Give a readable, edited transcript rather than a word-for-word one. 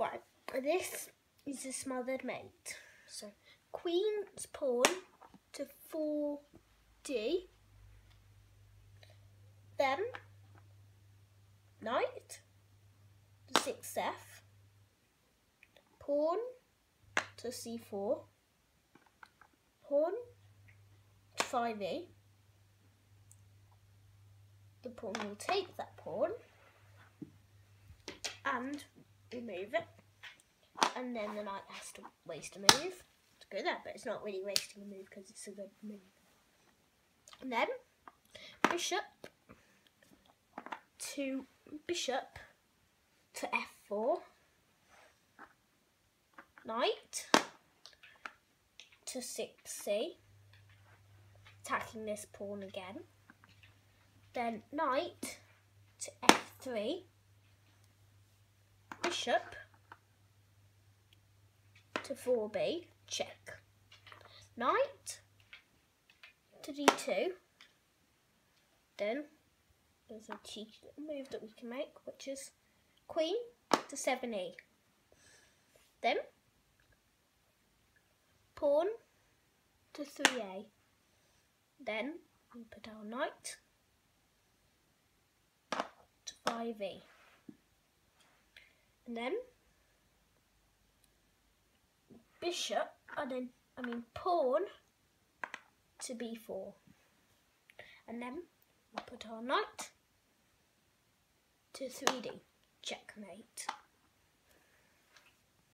Right, this is a Smothered Mate. So queen's pawn to 4d, then knight to 6f, pawn to c4, pawn to 5e. The pawn will take that pawn and remove it, and then the knight has to waste a move to go there, but it's not really wasting a move because it's a good move. And then bishop to f4, knight to 6c, attacking this pawn again, then knight to f3, bishop to 4b, check, knight to d2, then there's a cheeky little move that we can make, which is queen to 7e, then pawn to 3a, then we put our knight to 5e, and then bishop, pawn to b4, and then we put our knight to 3d, checkmate.